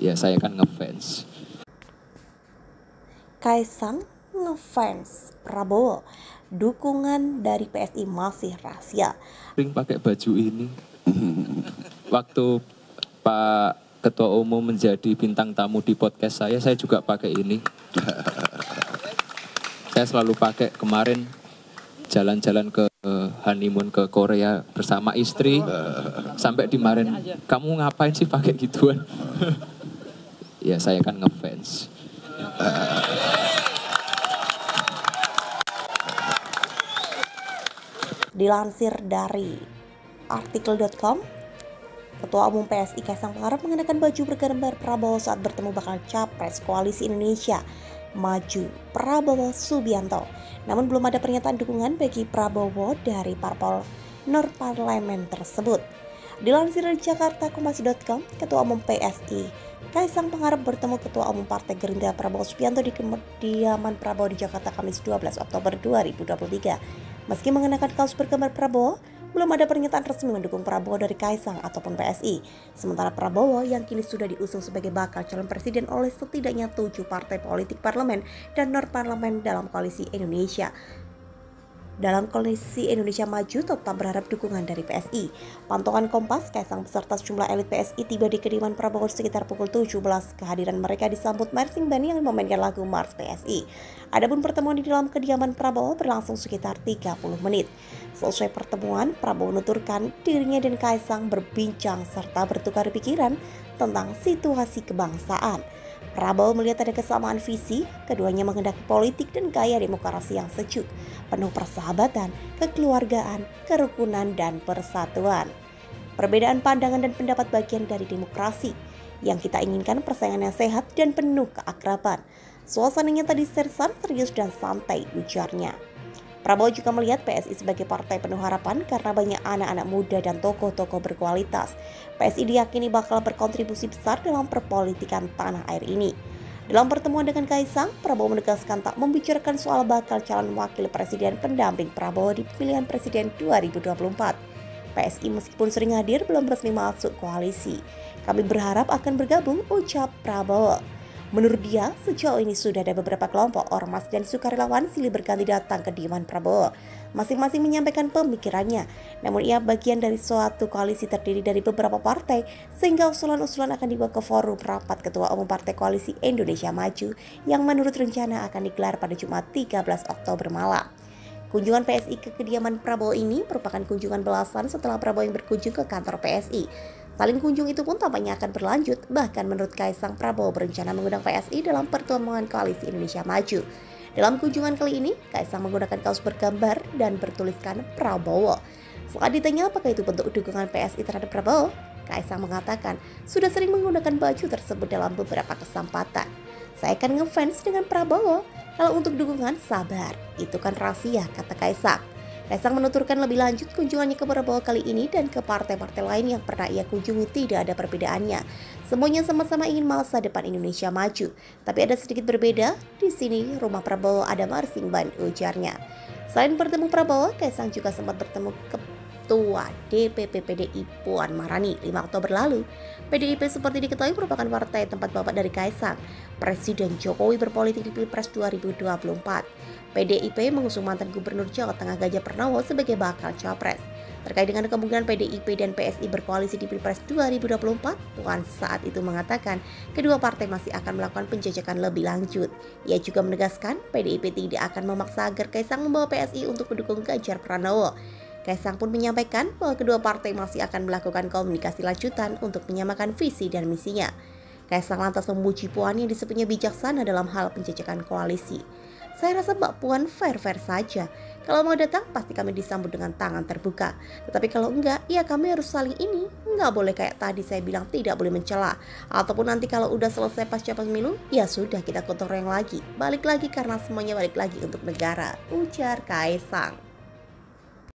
Ya saya kan ngefans. Kaisang ngefans Prabowo, dukungan dari PSI masih rahasia. Sering pakai baju ini. Waktu Pak Ketua Umum menjadi bintang tamu di podcast saya juga pakai ini. Saya selalu pakai. Kemarin jalan-jalan ke honeymoon ke Korea bersama istri, sampai dimarahin, kamu ngapain sih pakai gituan? Ya saya kan ngefans. Dilansir dari artikel.com, Ketua Umum PSI Kaisang Pangarep mengenakan baju bergambar Prabowo saat bertemu bakal Capres Koalisi Indonesia Maju Prabowo Subianto. Namun belum ada pernyataan dukungan bagi Prabowo dari parpol non-parlemen tersebut. Dilansir dari jakartakompas.com, Ketua Umum PSI Kaisang Pangarep bertemu Ketua Umum Partai Gerindra Prabowo Subianto di kediaman Prabowo di Jakarta Kamis 12 Oktober 2023. Meski mengenakan kaos bergambar Prabowo, belum ada pernyataan resmi mendukung Prabowo dari Kaisang ataupun PSI. Sementara Prabowo yang kini sudah diusung sebagai bakal calon presiden oleh setidaknya 7 partai politik parlemen dan non-parlemen dalam koalisi Indonesia. Dalam koalisi Indonesia Maju tetap berharap dukungan dari PSI. Pantauan Kompas, Kaisang beserta sejumlah elit PSI tiba di kediaman Prabowo sekitar pukul 17. Kehadiran mereka disambut marching band yang memainkan lagu Mars PSI. Adapun pertemuan di dalam kediaman Prabowo berlangsung sekitar 30 menit. Selesai pertemuan, Prabowo menuturkan dirinya dan Kaisang berbincang serta bertukar pikiran tentang situasi kebangsaan. Prabowo melihat ada kesamaan visi, keduanya menghendaki politik dan gaya demokrasi yang sejuk, penuh persahabatan, kekeluargaan, kerukunan, dan persatuan. Perbedaan pandangan dan pendapat bagian dari demokrasi. Yang kita inginkan persaingan yang sehat dan penuh keakraban. Suasananya tadi sersan, serius, dan santai, ujarnya. Prabowo juga melihat PSI sebagai partai penuh harapan karena banyak anak-anak muda dan tokoh-tokoh berkualitas. PSI diyakini bakal berkontribusi besar dalam perpolitikan tanah air ini. Dalam pertemuan dengan Kaisang, Prabowo menegaskan tak membicarakan soal bakal calon wakil presiden pendamping Prabowo di pemilihan presiden 2024. PSI meskipun sering hadir belum resmi masuk koalisi. Kami berharap akan bergabung, ucap Prabowo. Menurut dia, sejauh ini sudah ada beberapa kelompok ormas dan sukarelawan silih berganti datang ke kediaman Prabowo. Masing-masing menyampaikan pemikirannya, namun ia bagian dari suatu koalisi terdiri dari beberapa partai, sehingga usulan-usulan akan dibawa ke forum rapat Ketua Umum Partai Koalisi Indonesia Maju yang menurut rencana akan digelar pada Jumat 13 Oktober malam. Kunjungan PSI ke kediaman Prabowo ini merupakan kunjungan belasan setelah Prabowo yang berkunjung ke kantor PSI. Saling kunjung itu pun tampaknya akan berlanjut, bahkan menurut Kaisang, Prabowo berencana mengundang PSI dalam pertemuan Koalisi Indonesia Maju. Dalam kunjungan kali ini, Kaisang menggunakan kaos bergambar dan bertuliskan Prabowo. Saat ditanya apakah itu bentuk dukungan PSI terhadap Prabowo, Kaisang mengatakan sudah sering menggunakan baju tersebut dalam beberapa kesempatan. Saya akan ngefans dengan Prabowo, kalau untuk dukungan sabar, itu kan rahasia, kata Kaisang. Kaisang menuturkan lebih lanjut kunjungannya ke Prabowo kali ini dan ke partai-partai lain yang pernah ia kunjungi tidak ada perbedaannya. Semuanya sama-sama ingin masa depan Indonesia maju. Tapi ada sedikit berbeda, di sini rumah Prabowo ada marching band, ujarnya. Selain bertemu Prabowo, Kaisang juga sempat bertemu Ketua DPP PDI Puan Maharani 5 Oktober lalu. PDIP seperti diketahui merupakan partai tempat bapak dari Kaisang, Presiden Jokowi berpolitik di Pilpres 2024. PDIP mengusung mantan Gubernur Jawa Tengah Ganjar Pranowo sebagai bakal capres. Terkait dengan kemungkinan PDIP dan PSI berkoalisi di Pilpres 2024, Puan saat itu mengatakan kedua partai masih akan melakukan penjajakan lebih lanjut. Ia juga menegaskan PDIP tidak akan memaksa agar Kaisang membawa PSI untuk mendukung Ganjar Pranowo. Kaisang pun menyampaikan bahwa kedua partai masih akan melakukan komunikasi lanjutan untuk menyamakan visi dan misinya. Kaisang lantas memuji Puan yang disebutnya bijaksana dalam hal penjajakan koalisi. Saya rasa Mbak Puan fair-fair saja. Kalau mau datang pasti kami disambut dengan tangan terbuka. Tetapi kalau enggak, ya kami harus saling ini. Enggak boleh kayak tadi saya bilang tidak boleh mencela. Ataupun nanti kalau udah selesai pasca pemilu, ya sudah kita gotong royong lagi. Balik lagi karena semuanya balik lagi untuk negara, ujar Kaisang.